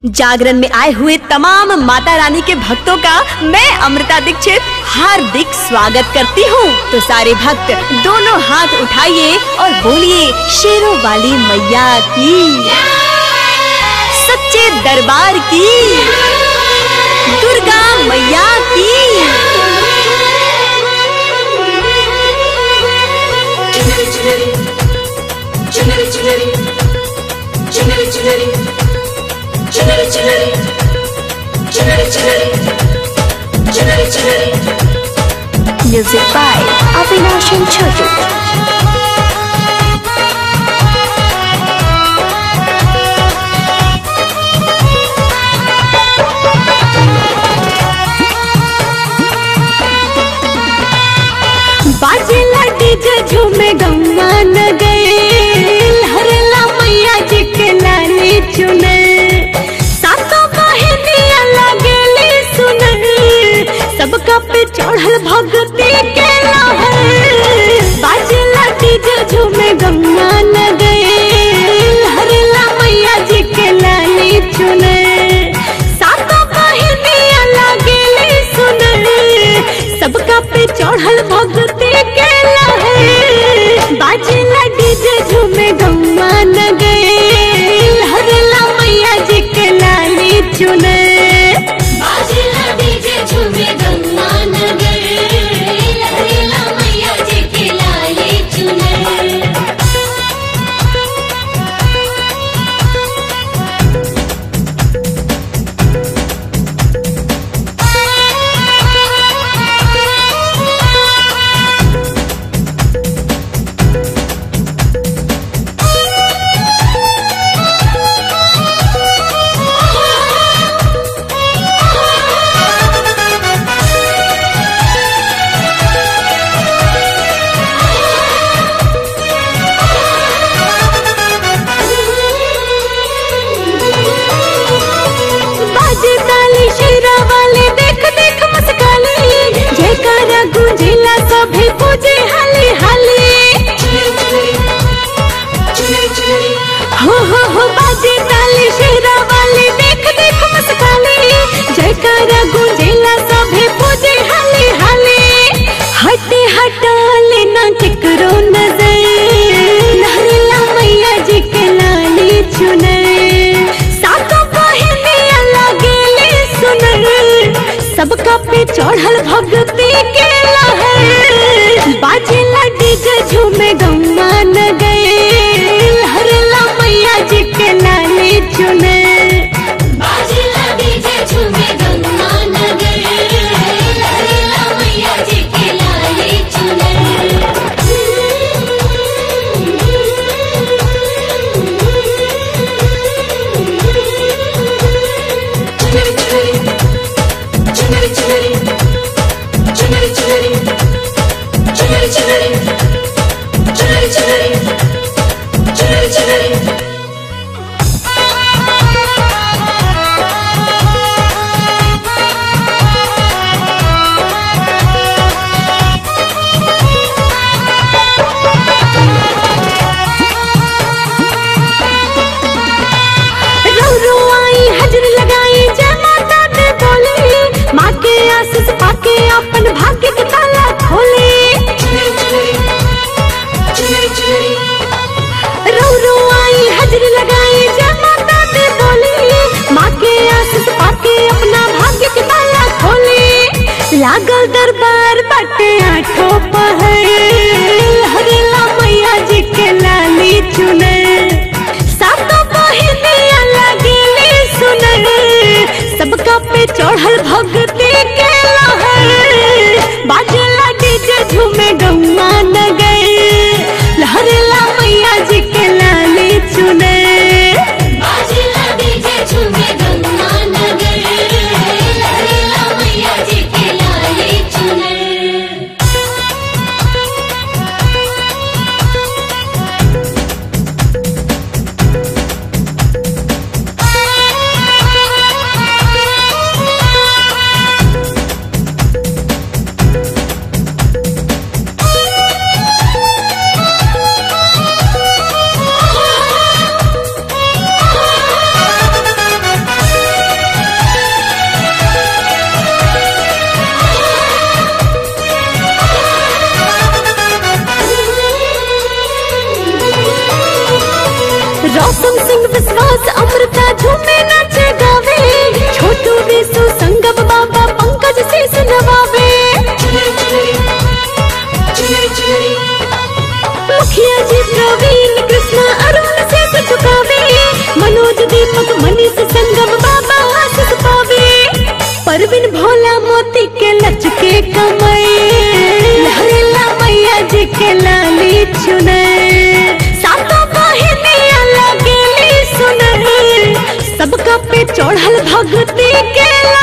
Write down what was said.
जागरण में आए हुए तमाम माता रानी के भक्तों का मैं अमृता दीक्षित हार्दिक स्वागत करती हूँ। तो सारे भक्त दोनों हाथ उठाइए और बोलिए शेरों वाली मैया की, सच्चे दरबार की, दुर्गा मैया की। Music by Avinash and Chotu. बाजेला डीजे झूमे गम्मा न गए, हरला मैया जी के लाली चुने, सातों बहनियां लागेली सुने, सबका पे चढ़ल भगती के लहर। बाजेला डीजे झूमे गम्मा न गए, हरला मैया जी के लाली चुने, सातों बहनियां लागेली सुने, सबका पे चढ़ल भगती के लहर। बाजेला डीजे झूमे गम्मा न गए, हरला मैया जी के लाली चुने। बाजेला डीजे झूमे गम्मा न गए, हरला मैया जी के लाली चुने। शेरा वाले देख देख मस्काली, जयकारा गूंजेला सभी पूजे हाली हाली। हो बाजे ताली शेरा वाले देख देख मस्काली, जयकारा गूंजेला सभी पूजे हाली हाली। हटे हटा लेना केकरो नजर, हरला मैया जी के लाली चुने, सातों बहनियां लागेली सुने, सबका पे चढ़ल भगती के लहर। बाजेला डीजे झूमे गम्मा न गए, हरला मैया जी के लाली चुने। बाजेला डीजे झूमे गम्मा न गए, हरला मैया जी के लाली चुने। माँ के आशीष पाके अपन भाग्य के ताला खोले, रो आई हजर लगाई जय माता दे बोली, माँ के आशीष पाके अपना भाग्य के ताला खोले। लागल दरबार बाटे आठों पहर, हरला मैया जी के लाली चुने, सातों बहनियां लागेली सुने, सबका पे चढ़ल भगती के लहर। बाजेला डीजे झूमे गम्मा न गए, हरला मैया जी के लाली चुने। बाजेला डीजे झूमे गम्मा न गए, हरला मैया जी के लाली चुने। चुनर, सातों बहिनिया लगेली सुनर, सबका पे चढ़ल भक्ति के